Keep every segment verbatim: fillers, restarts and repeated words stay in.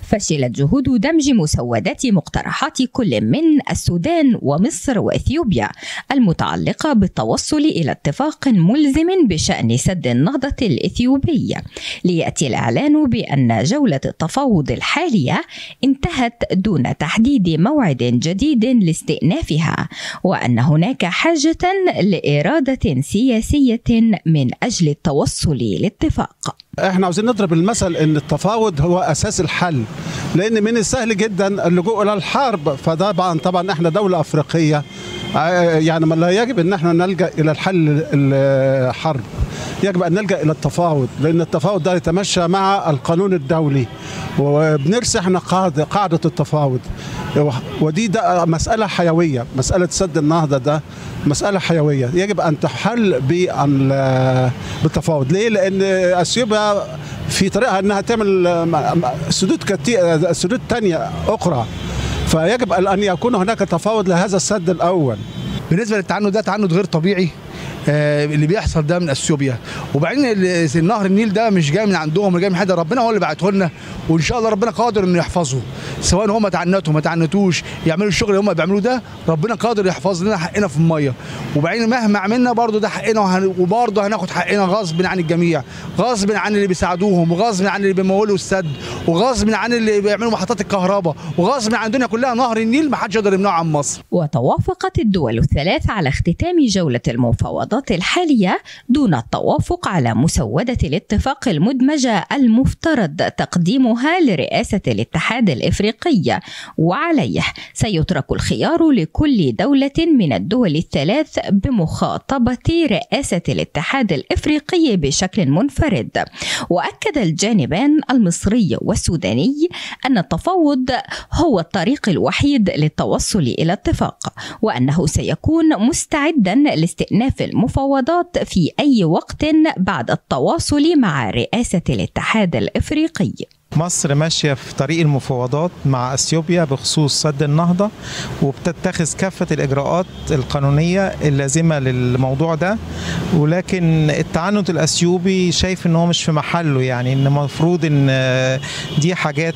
فشلت جهود دمج مسودات مقترحات كل من السودان ومصر وإثيوبيا المتعلقة بالتوصل إلى اتفاق ملزم بشأن سد النهضة الإثيوبي، ليأتي الإعلان بأن جولة التفاوض الحالية انتهت دون تحديد موعد جديد لاستئنافها، وأن هناك حاجة لإرادة سياسية من أجل التوصل لاتفاق. احنا عاوزين نضرب المثل ان التفاوض هو اساس الحل، لان من السهل جدا اللجوء الى الحرب. فطبعا طبعا احنا دوله افريقيه، يعني ما لا يجب ان احنا نلجا الى الحل الحرب، يجب ان نلجا الى التفاوض، لان التفاوض ده يتمشى مع القانون الدولي، وبنرسي احنا قاعده قاعده التفاوض، ودي ده مساله حيويه. مساله سد النهضه ده مساله حيويه يجب ان تحل بالتفاوض. ليه؟ لان اثيوبيا في طريقها انها تعمل سدود كتير، سدود ثانيه اخرى، فيجب ان يكون هناك تفاوض لهذا السد الاول. بالنسبه للتعنت ده تعنت غير طبيعي اللي بيحصل ده من اثيوبيا، وبعدين النهر النيل ده مش جاي من عندهم، جاي من حد ربنا هو اللي بعته لنا، وان شاء الله ربنا قادر انه يحفظه، سواء هم تعنتوا ما تعنتوش يعملوا الشغل اللي هم بيعملوه ده، ربنا قادر يحفظ لنا حقنا في الميه. وبعدين مهما عملنا برضه ده حقنا، وبرضه هناخد حقنا غصب عن الجميع، غصب عن اللي بيساعدوهم، وغصب عن اللي بيمولوا السد، وغصب عن اللي بيعملوا محطات الكهرباء، وغصب عن الدنيا كلها. نهر النيل ما حدش يقدر يمنعه عن مصر. وتوافقت الدول الثلاث على اختتام جولة المفاوضات الحالية دون التوافق على مسودة الاتفاق المدمجة المفترض تقديمها لرئاسة الاتحاد الإفريقي، وعليه سيترك الخيار لكل دولة من الدول الثلاث بمخاطبة رئاسة الاتحاد الإفريقي بشكل منفرد. وأكد الجانبان المصري والسوداني أن التفاوض هو الطريق الوحيد للتوصل إلى اتفاق، وأنه سيكون مستعدا لاستئناف المفاوضات في أي وقت بعد التواصل مع رئاسة الاتحاد الإفريقي. مصر ماشية في طريق المفاوضات مع أثيوبيا بخصوص سد النهضة، وبتتخذ كافة الإجراءات القانونية اللازمة للموضوع ده، ولكن التعنت الأثيوبي شايف إن هو مش في محله، يعني إن المفروض إن دي حاجات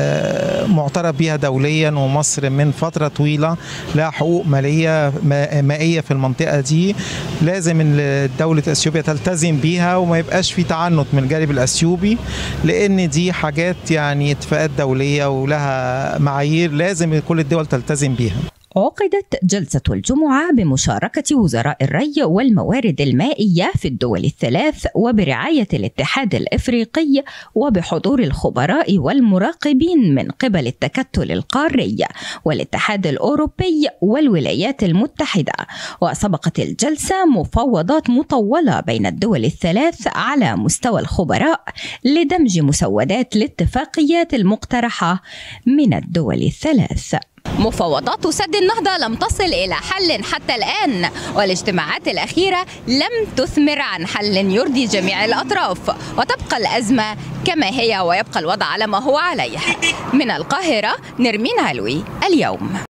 معترف بها دوليا، ومصر من فترة طويلة لها حقوق مالية مائية في المنطقة دي، لازم إن دولة أثيوبيا تلتزم بيها وما يبقاش في تعنت من الجانب الأثيوبي، لأن دي حاجات يعني اتفاقات دولية ولها معايير لازم كل الدول تلتزم بيها. عقدت جلسة الجمعة بمشاركة وزراء الري والموارد المائية في الدول الثلاث وبرعاية الاتحاد الإفريقي، وبحضور الخبراء والمراقبين من قبل التكتل القاري والاتحاد الأوروبي والولايات المتحدة. وسبقت الجلسة مفاوضات مطولة بين الدول الثلاث على مستوى الخبراء لدمج مسودات الاتفاقيات المقترحة من الدول الثلاث. مفاوضات سد النهضة لم تصل إلى حل حتى الآن، والاجتماعات الأخيرة لم تثمر عن حل يرضي جميع الأطراف، وتبقى الأزمة كما هي ويبقى الوضع على ما هو عليه. من القاهرة، نرمين علوي، اليوم.